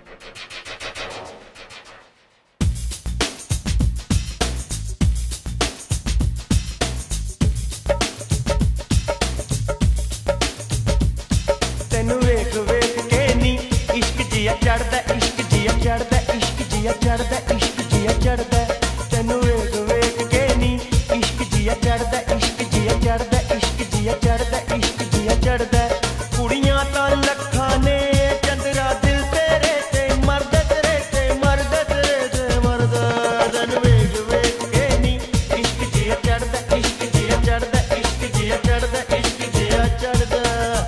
तेनू वेख वेख के नी इश्क जिया चढ़दा, इश्क जिया चढ़दा, इश्क जिया चढ़दा, इश्क जिया चढ़दा। तेनू वेख वेख के नी इश्क जिया चढ़दा, इश्क जिया चढ़दा, इश्क जिया चढ़दा, इश्क जिया चढ़दा। कुड़ियां तां लखां ने चंदरा दिल तेरे ते मरदा तेरे ते मरदा तेरे ते मरदा। तेनू वेख वेख के नी इश्क जिया चढ़दा, इश्क जिया चढ़दा, इश्क जिया चढ़दा, इश्क जिया चढ़दा।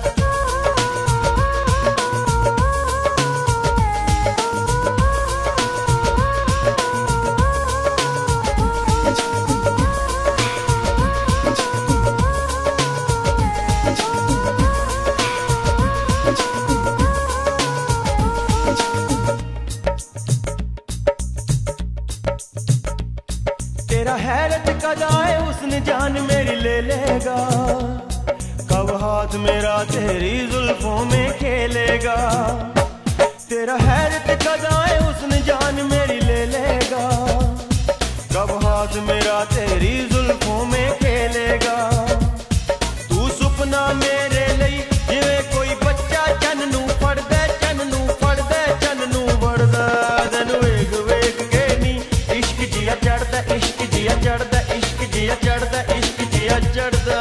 तेरा हैरत का जाए उसने जान मेरी ले लेगा, कब हाथ मेरा तेरी जुल्फों में खेलेगा। तेरा हैरत का जाए उसने जान मेरी ले लेगा, कब हाथ मेरा तेरी जुल्फों में खेलेगा। तू सुपना मेरे लिए जिवे कोई बच्चा चन नू पढ़दा, चन नू पढ़दा, चन नू पढ़दा। तेनू वेख वेख के नी इश्क जिया चढ़दा, इश्क जिया चढ़दा, इश्क जिया चढ़दा, इश्क जिया चढ़दा।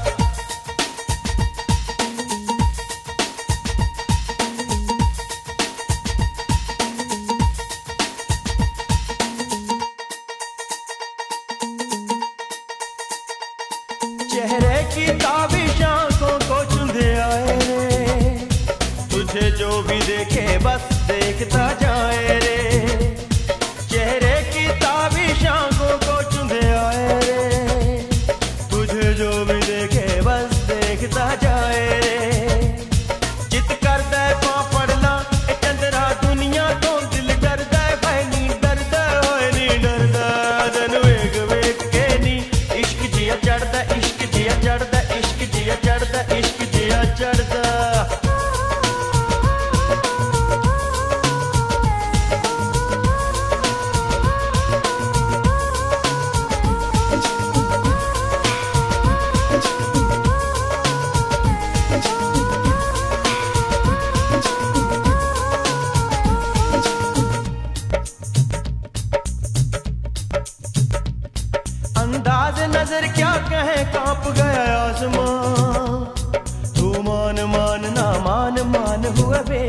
चेहरे की ताबिश आंखों को चुंधे आए रे, तुझे जो भी देखे बस देखता जाए रे। चेहरे की ताबिश आंखों को चुंधे आए रे, तुझे जो भी देखे बस देखता जाए रे। चित करदा पां पड़ना ए चंदरा दुनिया तो दिल डरदा है नी डरदा होए नी डरदा। तेनू वेख वेख के नी इश्क जिया चढ़दा, इश्क जिया चढ़दा, इश्क जिया चढ़दा, इश्क जिया चढ़दा। अंदाज नजर क्या कहे कांप गया आसमां, तू मान मान ना मान मान हुआ बे